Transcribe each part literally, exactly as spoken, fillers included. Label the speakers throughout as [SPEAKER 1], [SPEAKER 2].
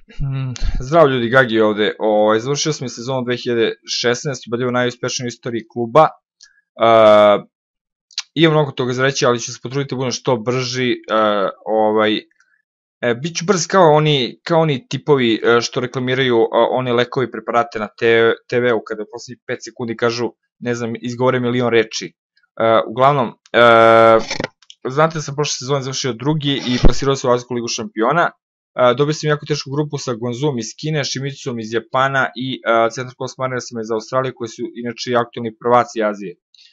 [SPEAKER 1] Zdravo ljudi, Gagi ovde. O, završio sam i sezonu dve hiljade šesnaeste. Ubedljivo najuspešniji u istoriji kluba. Uh, Imam mnogo toga za reći, ali ću se potruditi da budem što brži. Uh, ovaj, e, Biću brz kao oni, kao oni tipovi uh, što reklamiraju uh, one lekovi preparate na te veu kada posle pet sekundi kažu, ne znam, izgovore milion reči. Uh, uglavnom, uh, znate da sam prošle sezone završio drugi i plasirao se u Azijsku ligu šampiona. Uh, dobio sam jako tešku grupu sa Guangzhouom iz Kine, Shimitsum iz Japana i uh, Central Coast Marinersima iz Australije, koji su inače aktualni prvaci Azije.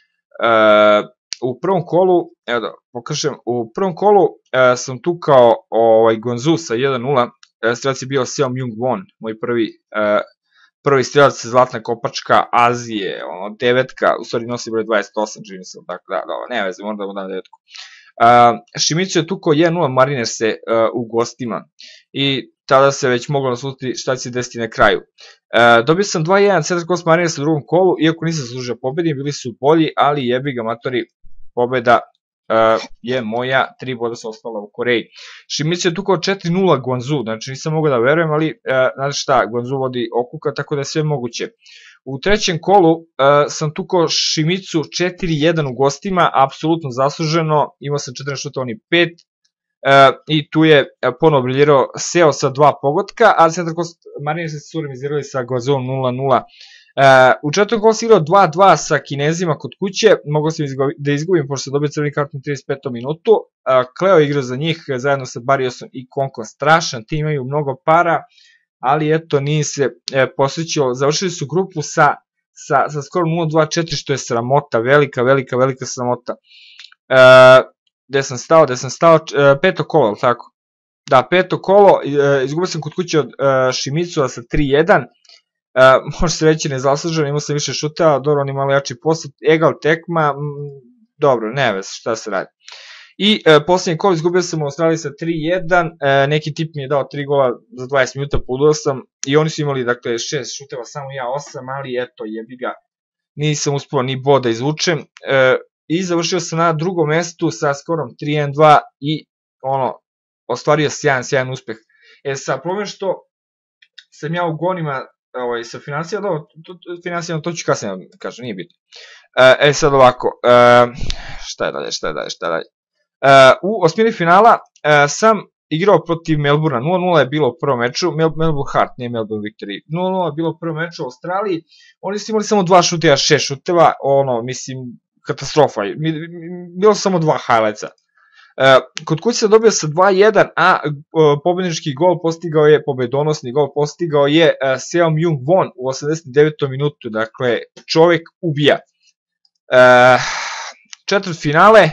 [SPEAKER 1] Uh, u prvom kolu, evo da pokažem, u prvom kolu uh, sam tu kao ovaj, Guangzhou sa jedan nula, uh, strelac je bio Seo Myung Won, moj prvi, uh, prvi strelac zlatna kopačka Azije, ono, devetka, u stvari nosi broj dvadeset osam, čini se, tako da, da, ne veze, moram da mu dam devetku. Uh, Shimizu je tukao jedan nula Marinerse uh, u gostima i tada se već moglo naslutiti šta će se desiti na kraju. Uh, dobio sam dva jedan Central Coast Marinerse u drugom kolu, iako nisam služio pobedi, bili su bolji, ali jebi ga matori, pobeda uh, je moja, tri boda su ostala u Koreji. Shimizu je tukao četiri nula Guangzhou, znači nisam mogao da verujem, ali uh, znate šta, Guangzhou vodi okuka, tako da je sve moguće. U trećem kolu uh, sam tukao Shimizu četiri jedan u gostima, apsolutno zasluženo, imao sam četrnaest šuta, oni pet, uh, i tu je uh, ponovo briljirao Seo sa dva pogotka, a Central Coast Mariners se su remizirali sa Guangzhouom nula nula. Uh, u četvrtom kolu sam igrao dva dva sa Kinezima kod kuće, mogao sam da izgubim pošto sam dobio crveni kart u trideset petom minutu. Uh, Kleo je igrao za njih zajedno sa Barriosom i Konkom, strašan tim, imaju mnogo para, ali eto nije se e, posvećilo, završili su grupu sa, sa, sa skoro nula dva četiri, što je sramota, velika, velika, velika sramota. E, gde sam stao, gde sam stao, e, peto kolo, ali tako? Da, peto kolo, e, izgubio sam kod kuće od e, Shimizu sa tri jedan, e, može se reći nezasluženo, imao sam više šuta, dobro, on je malo jači posad, egal tekma, m, dobro, ne vez, šta se radi. I e, posljednji kol izgubio sam u Australiji sa tri jedan, e, neki tip mi je dao tri gola za dvadeset minuta, poludao sam i oni su imali dakle šest šuteva, samo ja osam, ali eto jebi ga, nisam uspio ni bod da izvučem e, i završio sam na drugom mestu sa skorom tri jedan dva i ono, ostvario sjajan, sjajan uspeh. E sad, problem što sam ja u gonima ovaj, sa financijama, da, financijama to ću kasnije kažem, nije bitno. E, e sad ovako, e, šta je dalje, šta je dalje, šta je dalje. Uh, u osmini finala uh, sam igrao protiv Melbourna, nula nula je bilo u prvom meču, Mel Melbourne Heart, nije Melbourne Victory, nula nula je bilo u prvom meču u Australiji, oni su imali samo dva šuteva, šest šuteva, ono, mislim, katastrofa, bilo samo dva highlightsa. Uh, kod kuće se dobio sa dva jedan, a uh, pobednički gol postigao je, pobedonosni gol postigao je uh, Seo Myung Won u osamdeset devetom minutu, dakle, čovek ubija. Uh, četvrt finale,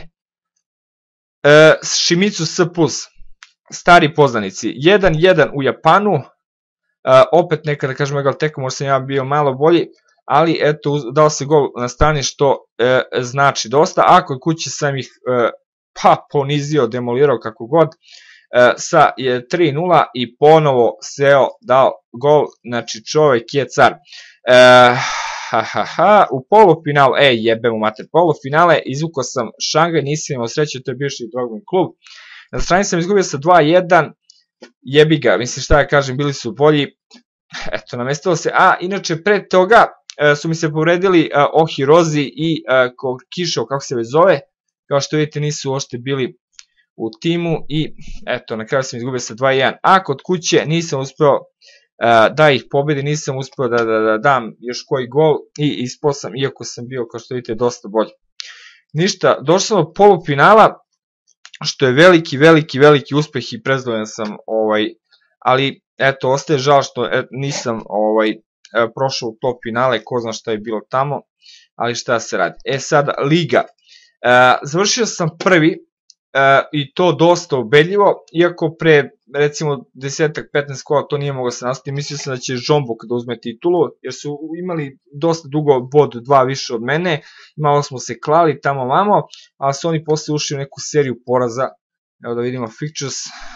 [SPEAKER 1] Uh, Shimizu S plus, stari poznanici, jedan jedan u Japanu, uh, opet nekada kažem egal teka, možda sam ja bio malo bolji, ali eto, dao se gol na strani što uh, znači dosta, a kod kuće sam ih uh, pa ponizio, demolirao kako god, uh, sa tri nula i ponovo Seo dao gol, znači čovek je car. Uh, Ha, ha, ha, u polufinalu, ej jebem u mater, polufinale izvukao sam Šangaj, nisam imao sreće, to je bivši Drogman klub, na strani sam izgubio sa dva jedan, jebi ga, mislim šta ja kažem, bili su bolji, eto, namestilo se, a inače pre toga su mi se povredili Ohirozi i Kišo, kako se već zove, kao što vidite nisu uopšte bili u timu i eto, na kraju sam izgubio sa dva jedan, a kod kuće nisam uspeo da ih pobedi, nisam uspeo da, da, da dam još koji gol i ispao sam, iako sam bio, kao što vidite, dosta bolji. Ništa, došao sam do polufinala, što je veliki, veliki, veliki uspeh i prezdovoljan sam, ovaj, ali eto, ostaje žal što et, nisam ovaj, prošao u top finale, ko zna šta je bilo tamo, ali šta se radi. E sada, Liga. E, završio sam prvi, e, i to dosta ubedljivo, iako pre recimo desetak petnaest kola to nije moglo se nastaviti, mislio sam da će Žombok da uzme titulu, jer su imali dosta dugo bod dva više od mene, malo smo se klali tamo vamo, ali su oni posle ušli u neku seriju poraza, evo da vidimo Fictures,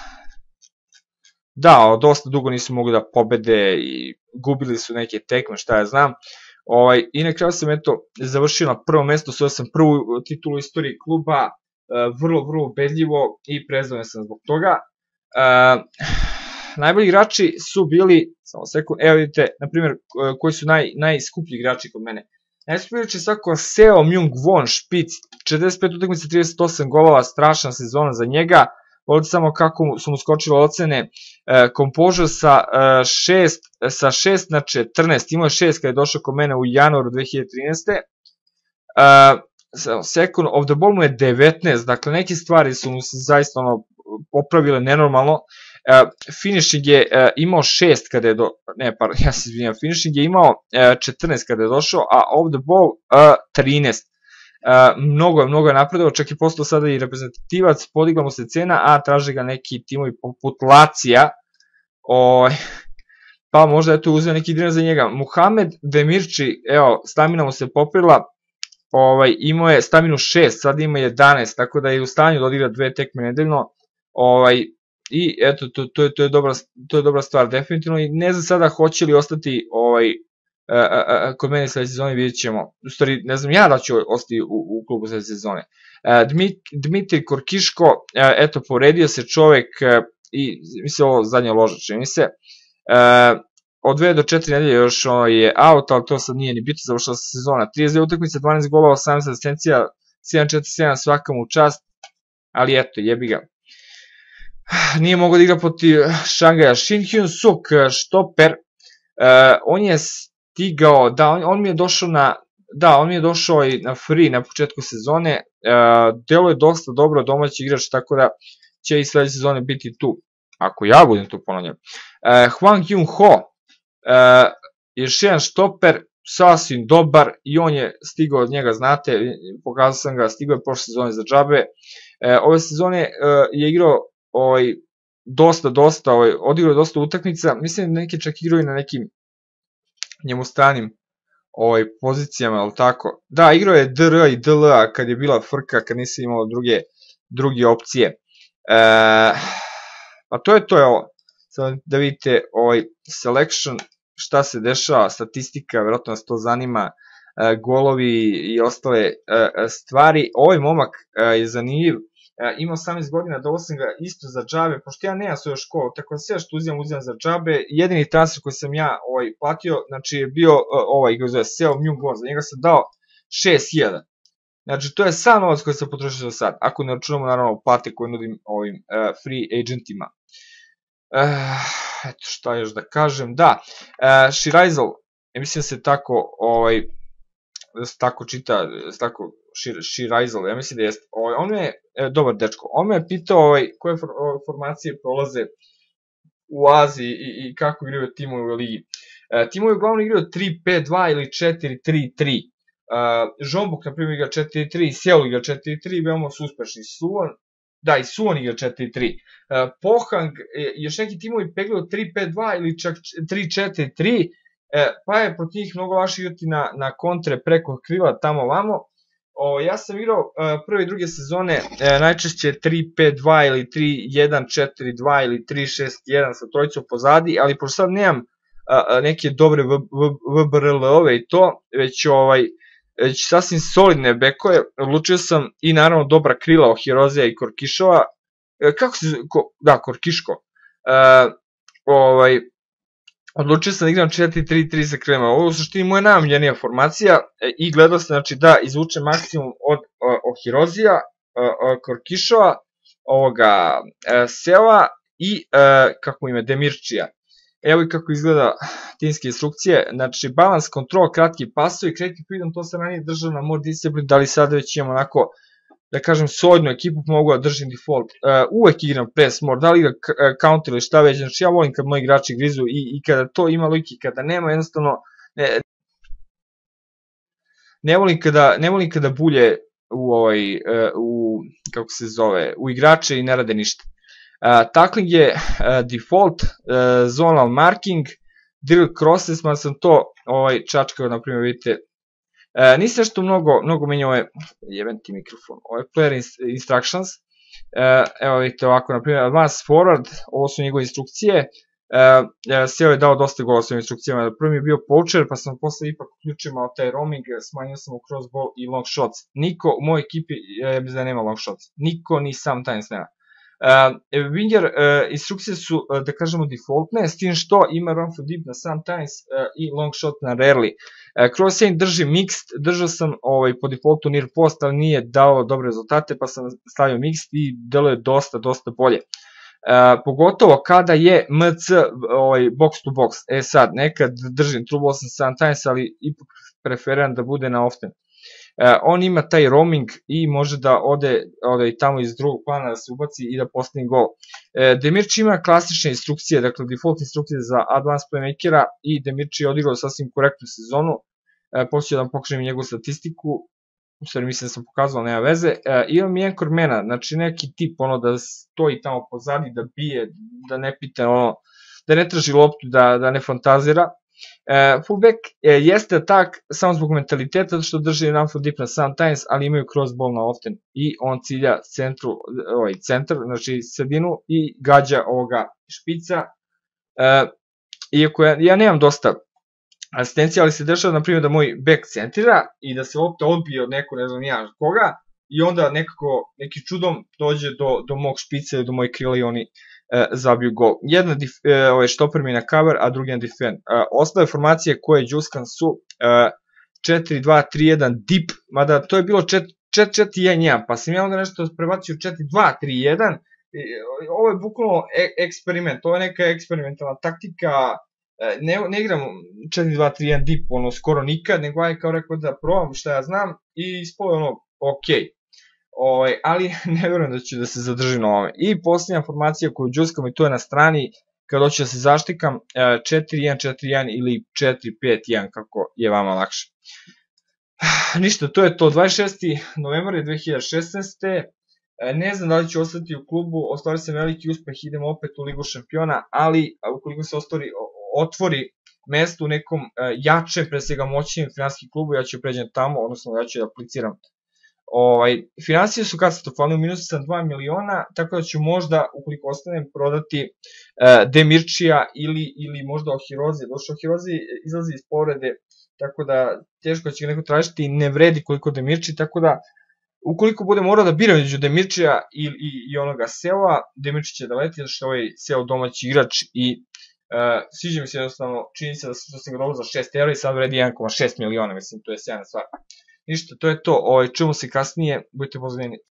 [SPEAKER 1] da, dosta dugo nisu mogli da pobede i gubili su neke tekme, šta ja znam, ovaj, i na kraju sam eto završio na prvom mestu, svojio sam prvu titulu u istoriji kluba, vrlo, vrlo ubedljivo i prezdovoljan sam zbog toga. Uh, najbolji igrači su bili, samo sekund, evo vidite, na primjer, koji su naj, najskuplji igrači kod mene. Najskuplji igrač je svako Seo Myung-won, špic, četrdeset pet utakmica, trideset osam golova, strašna sezona za njega. Pogledajte samo kako su mu skočile ocene. Composure sa šest na četrnaest, imao je šest kada je došao kod mene u januaru dve hiljade trinaeste. Second of the ball mu je devetnaest, dakle neke stvari su mu se zaista ono popravile nenormalno. Finishing je imao šest kada je do... ne, par, ja se izvinjam, finishing je imao četrnaest kada je došao, a off the ball trinaest. Mnogo je, mnogo je napredao, čak i postao sada i reprezentativac, podigla mu se cena, a traže ga neki timovi poput Lacija, pa možda je tu uzeo neki dinar za njega. Muhamed Demirci, evo, stamina mu se popila, imao je staminu šest, sada ima jedanaest, tako da je u stanju da odigra dve tekme nedeljno, i eto, to je dobra stvar, definitivno, i ne znam sada hoće li ostati kod mene sledeće sezone, vidjet ćemo. U stvari, ne znam ja da ću ostati u klubu sledeće sezone. Dmitri Korkiško, eto, povredio se čovek i, mislim, ovo zadnja loža, čini mi se. Od dve do četiri nedelje još je out, ali to sad nije ni bitno, završila se sezona. trideset dve utakmice, dvanaest golova, osamnaest asistencija, sedam četiri sedam, svaka mu čast, ali eto, jebi ga. Nije mogao da igra protiv Šangaja. Shin Hyun Suk, štoper, on je stigao, da, on mi je došao na, da, on mi je došao i na free na početku sezone, delo je dosta dobro domaći igrač, tako da će i sledeće sezone biti tu, ako ja budem tu ponavljam. Hwang Kyung Ho, još jedan štoper, sasvim dobar, i on je stigao od njega, znate, pokazao sam ga, stigao je prošle sezone za džabe, ove sezone je igrao dosta, dosta, odigrao je dosta utakmica, mislim da neki čak igraju na nekim njemu stranim pozicijama, ali tako. Da, igrao je D R i D L A kad je bila frka, kad nisi imao druge opcije. Pa to je to, evo, sad da vidite selection, šta se dešava, statistika, verovatno nas to zanima, golovi i ostale stvari. Ovaj momak je zanimljiv, ima osamnaest godina, dao sam ga isto za džabe, pošto ja nemam svoju školu, tako da sve što uzimam, uzimam za džabe. Jedini transfer koji sam ja platio, znači je bio ovaj, ga zove Seo Myung-won, za njega sam dao šest hiljada. Znači, to je sam novac koji sam potrošio do sad, ako ne računamo naravno plate koje nudim ovim free agentima. Eto, šta još da kažem, da, Shiraizel, mislim da se tako, da se tako čita, da se tako Shiraizel, ja mislim da jeste, on je dobar dečko, on me je pitao koje formacije prolaze u Aziji i kako igraju timovi u ligi. Timovi uglavnom igraju tri pet dva ili četiri tri tri, Žombuk na primjer igra četiri tri, Seul igra četiri tri, veoma su uspešni, Suwon, da, i Suwon igra četiri tri, Pohang, još neki timovi peglaju tri pet dva ili čak tri četiri tri, pa je protiv njih mnogo lakše igrati na kontre preko krila tamo vamo. Ja sam igrao prve i druge sezone najčešće tri pet dva ili tri jedan četiri dva ili tri šest jedan sa trojicom pozadi, ali pošto sad nemam neke dobre V B R L-ove i to, već sasvim solidne bekove, odlučio sam i naravno dobra krila o Hirozija i Korkišova, kako se, da, Korkiško, odlučio sam da igram četiri tri tri sa krilima. Ovo u suštini moja najomiljenija formacija i gledao sam da izvučem maksimum od Hirozija, Korkišova, ovoga Seova i kako ime, Demirčija. Evo i kako izgleda timske instrukcije, znači balans, kontrol, kratki pasovi, kreative freedom, to sam ranije držao na more discipline, da li sada već imam onako, da kažem, solidnu ekipu, mogu da držim default, uvek igram press more, da li igram counter ili šta već, znači ja volim kad moji igrači grizu i kada to ima logike, kada nema, jednostavno, ne volim kada bulje u, kako se zove, u igrače i ne rade ništa. Tackling je default, zonal marking, drill crosses, ma sam to čačkao, na primjer, vidite, nisam nešto mnogo menjao ove, jeben ti mikrofon, ove player instructions, evo vidite ovako, na primjer, advanced forward, ovo su njegove instrukcije, Seo je dao dosta gola svojim instrukcijama, prvi mi je bio poacher, pa sam posle ipak uključio malo taj roaming, smanjio sam u crossball i long shots, niko u mojoj ekipi, ja mislim da nema long shots, niko ni sometimes nema. Winger instrukcije su, da kažemo, defaultne, s tim što ima run for deep na sometimes i long shot na rarely. Cross aim drži mixed, držao sam po defaultu near post, ali nije dao dobre rezultate, pa sam stavio mixed i deluje dosta, dosta bolje. Pogotovo kada je M C box to box. E sad, nekad držim true ball sam sometimes, ali ipak preferiram da bude na often. On ima taj roaming i može da ode i tamo iz drugog plana da se ubaci i da postane gol. Demirci ima klasične instrukcije, dakle default instrukcije za advanced playmakera i Demirci je odigrao sasvim korektnu sezonu. Poslije da vam pokažem njegovu statistiku, u stvari mislim da sam pokazao, nema veze. Imam i anchor mana, znači neki tip ono da stoji tamo pozadi, da bije, da ne pita ono, da ne traži loptu, da ne fantazira. Fullback jeste atak samo zbog mentaliteta, zato što drži run for deep na sometimes, ali imaju cross ball na often i on cilja centar, znači sredinu i gađa ovoga špica. Iako ja nemam dosta asistencija, ali se dešava, na primjer, da moj back centrira i da se lopta odbije od neko, ne znam nija koga, i onda nekako, neki čudom dođe do mog špica ili do moje krila i oni zabiju gol. Jedna štoper mi na cover, a drugi na defend. Ostale formacije koje džuskan su četiri dva tri jedan deep, mada to je bilo četiri četiri jedan jedan, pa sam ja onda nešto prebacio četiri dva tri jedan. Ovo je bukvalno eksperiment, ovo je neka eksperimentalna taktika. Ne igram četiri dva tri jedan deep, ono, skoro nikad, nego aj kao rekao da probam šta ja znam i ispalo je ono, okej. Ali ne vjerujem da ću da se zadržim na ovome. I posljednja formacija koju džuskam i to je na strani, kada hoću da se zaštikam, četiri jedan četiri jedan ili četiri pet jedan, kako je vama lakše. Ništa, to je to, dvadeset šesti novembar dve hiljade šesnaeste. Ne znam da li ću ostati u klubu, ostvari sam veliki uspeh, idem opet u Ligu šampiona, ali ukoliko se otvori mesto u nekom jačem, pre svega moćnijem finansijskim klubu, ja ću pređem tamo, odnosno ja ću da apliciram. Finansije su katastrofalne, u minusu sam dva miliona, tako da ću možda, ukoliko ostanem, prodati Demirčija ili možda Ohirozi. Došao Ohirozi izlazi iz povrede, tako da teško će ga neko tražiti i ne vredi koliko Demirči, tako da ukoliko bude morao da biram među Demirčija i onoga Seova, Demirči će da leti, zato što je ovaj Seo domaći igrač i sviđa mi se jednostavno, čini se da sam ga dobro za šest evra i sad vredi jedan zarez šest miliona, mislim, to je sjajna stvar. Ništa, to je to, čujemo se kasnije, budite pozdravljeni.